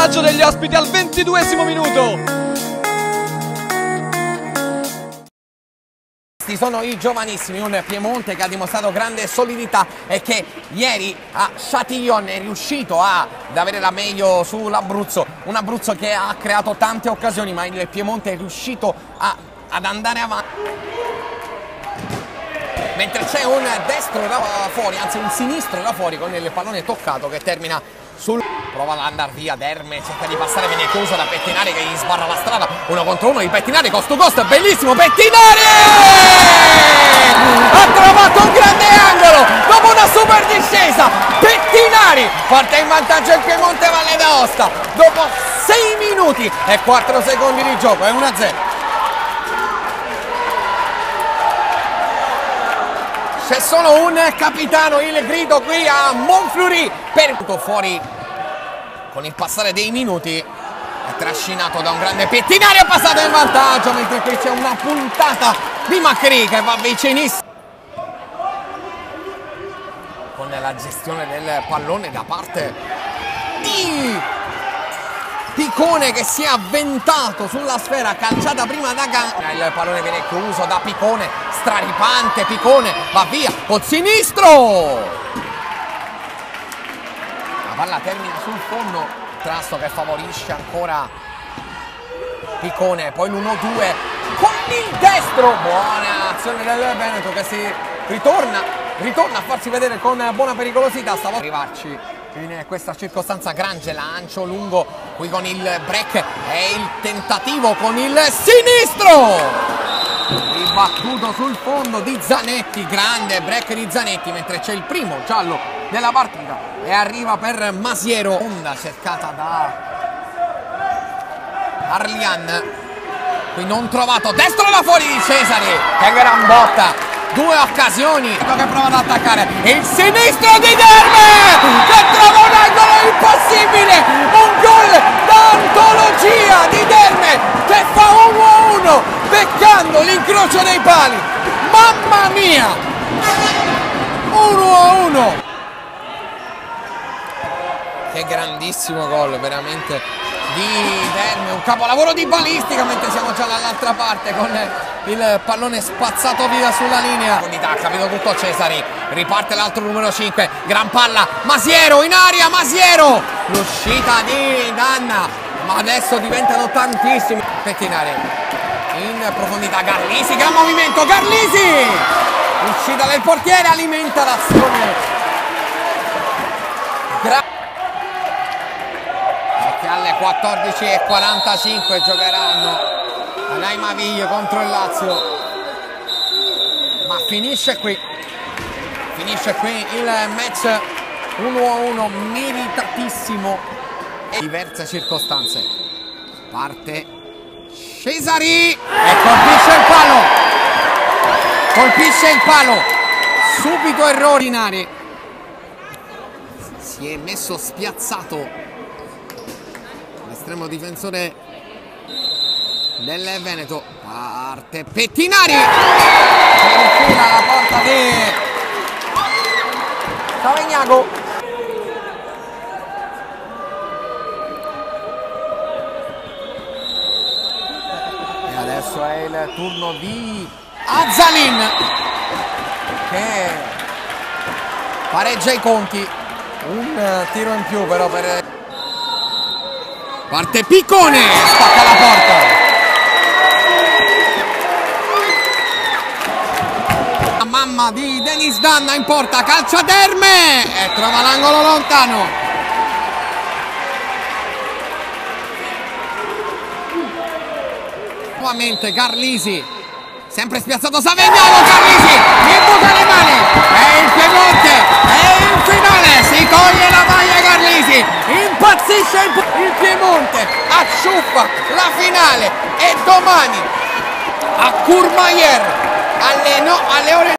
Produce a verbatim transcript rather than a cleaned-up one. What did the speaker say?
vantaggio degli ospiti al ventiduesimo minuto. Questi sono i giovanissimi, un Piemonte che ha dimostrato grande solidità e che ieri a Châtillon è riuscito ad avere la meglio sull'Abruzzo, un Abruzzo che ha creato tante occasioni, ma il Piemonte è riuscito a, ad andare avanti. Mentre c'è un destro da fuori, anzi un sinistro da fuori con il pallone toccato che termina sul... Prova ad andare via, Derme cerca di passare, viene chiuso da Pettinari che gli sbarra la strada, uno contro uno di Pettinari, cost to cost, bellissimo Pettinari! Ha trovato un grande angolo dopo una super discesa, Pettinari porta in vantaggio il Piemonte Valle d'Aosta dopo sei minuti e quattro secondi di gioco, è uno a zero. C'è solo un capitano, il grido qui a Monfleury per fuori con il passare dei minuti, è trascinato da un grande Pettinari, è passato in vantaggio, mentre qui c'è una puntata di Macri che va vicinissimo con la gestione del pallone da parte di Picone che si è avventato sulla sfera calciata prima da Ganga, il pallone viene chiuso da Picone, straripante Picone, va via col sinistro, la palla termina sul fondo, trasto che favorisce ancora Picone, poi l'uno due con il destro, buona azione del Veneto che si ritorna, ritorna a farsi vedere con buona pericolosità, stava arrivarci in questa circostanza, Grange, lancio lungo qui con il break e il tentativo con il sinistro, ribattuto sul fondo di Zanetti, grande break di Zanetti, mentre c'è il primo giallo della partita e arriva per Masiero, onda cercata da Arlian, qui non trovato, destro là fuori di Cesari, che gran botta, due occasioni che prova ad attaccare, il sinistro di Derme che trova un angolo impossibile, un gol d'antologia di Derme che fa uno a uno beccando l'incrocio dei pali, mamma mia, uno a uno, che grandissimo gol veramente di Derme, un capolavoro di balistica, mentre siamo già dall'altra parte con il pallone spazzato via sulla linea. Ha capito tutto Cesari, riparte l'altro numero cinque, gran palla, Masiero in aria, Masiero, l'uscita di Danna, ma adesso diventano tantissimi. Pettinari in profondità, Garlisi, gran movimento, Garlisi, uscita del portiere, alimenta l'azione. Alle quattordici e quarantacinque giocheranno Anai Maviglia contro il Lazio, ma finisce qui, finisce qui il match uno a uno meritatissimo e diverse circostanze. Parte Cesari e colpisce il palo, colpisce il palo, subito errori Nari, si è messo spiazzato l'estremo difensore del Veneto, parte Pettinari, infila la porta di Savegnago, e adesso è il turno di Azzalin che pareggia i conti, un tiro in più però per... Parte Picone, spacca la porta. La mamma di Denis Danna in porta, calcia Derme e trova l'angolo lontano. Nuovamente Garlisi, sempre spiazzato Savegnago, Garlisi, imbuca le mani e il Piemonte è in finale, si toglie la maglia Garlisi, impazzisce il, il Piemonte, acciuffa la finale e domani a Courmayeur alle, no, alle ore